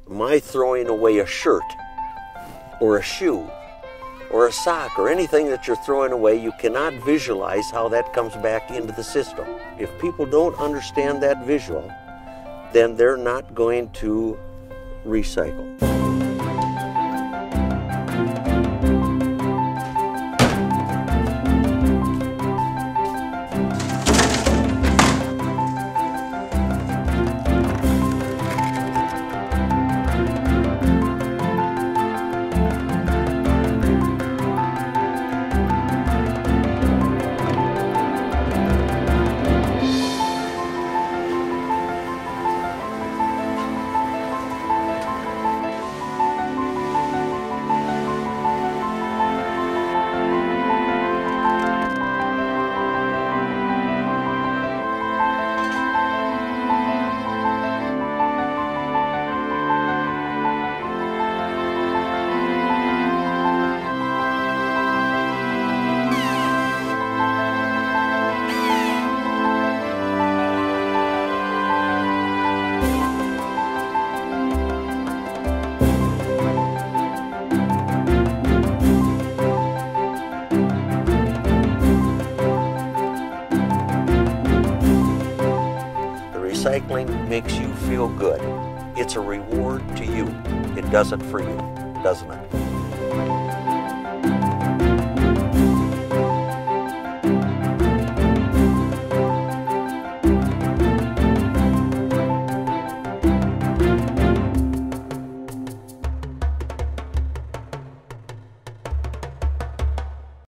my throwing away a shirt or a shoe or a sock or anything that you're throwing away, you cannot visualize how that comes back into the system. If people don't understand that visual, then they're not going to recycle. Recycling makes you feel good. It's a reward to you. It does it for you, doesn't it?